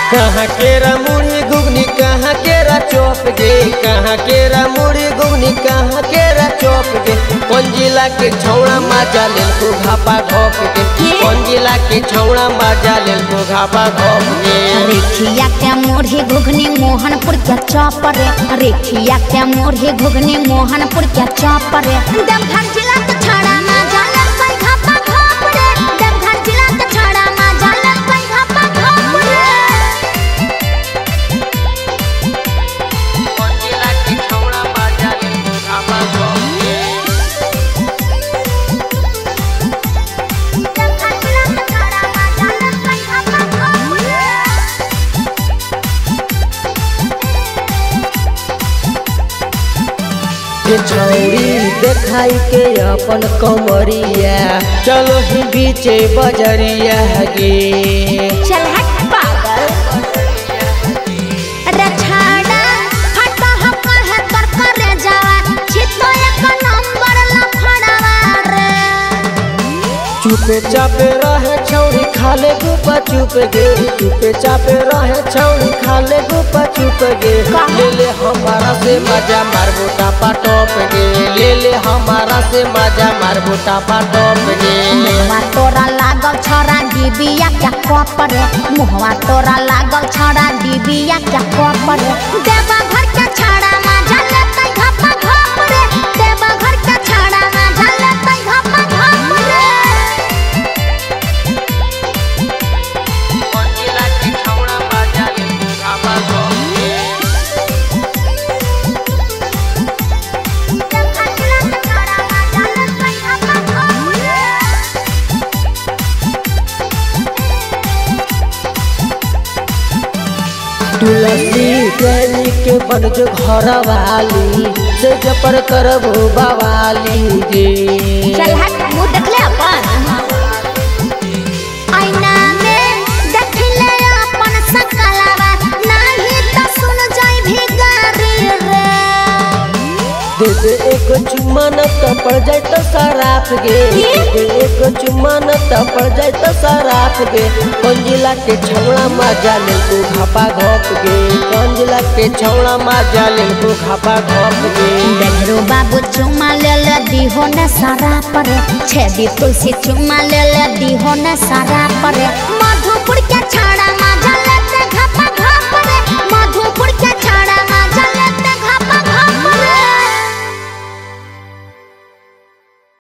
कहाँ केरा मुड़ी घुगनी कहाँ केरा चौप गे, कहाँ केरा मुड़ी घुगनी कहाँ केरा चौप गे। कौन जिला के छौड़ा माजा लेल को घापा घोप गे, कौन जिला के छौड़ा माजा लेल को घापा घोप गे। रेखिया के मुड़ी घुगनी मोहनपुर के चौप रे, रेखिया के मुड़ी घुगनी मोहनपुर के चौप रे। देवघर जिला के छौड़ा माजा लेल कोई घापा घोप रे, देवघर जिला के छौड़ा माजा लेल कोई घापा घोप रे। छौरी देखाई के अपन कमरिया चलो ही बीचे बजरिया गे। चल हट पागल रछाड़ा फटा हकर है कर करे जावा छितो एक नंबर लफड़ावा रे। चुपे चापे रहे छौरी खाले गुपा चुप गे, चुपे चापे रहे छौरी खाले गुपा चुप गे। ले ले हमारा से मजा मारबो टापा टॉप गे, ले ले हमारा से मजा मारबो टापा टॉप गे। मुहवा तोरा लागल छोरा डिबिया क्या कप रे, मुहवा तोरा लागल छोरा डिबिया क्या कप रे। देवा घर के छाड़ा मजा लेतै घपा घप रे, देवा घर के छाड़ा मजा लेतै घपा घप रे। तुलसी प्रेमी के बन जो घर वाली से जपर करबो बवाली गे। चल हट मुँह देख ले अपन आईना में देख ले अपन सकलवा, नहीं तो सुन जाई भिखारी रे। दे दे एक चुम्मा न तो पड़ जाए तो शराब गे, दे दे एक चुम्मा न तो पड़ जाए तो शराब गे। कौन जिला के छौड़ा माजा लेल को घापा घोप गे, कौन जिला के छौड़ा माजा लेल को घापा घोप गे। देहरो बाबू चुम्मा ले ले दीहो न सारा परे, छेदी तुलसी चुम्मा ले ले दीहो न सारा परे। मधुपुर के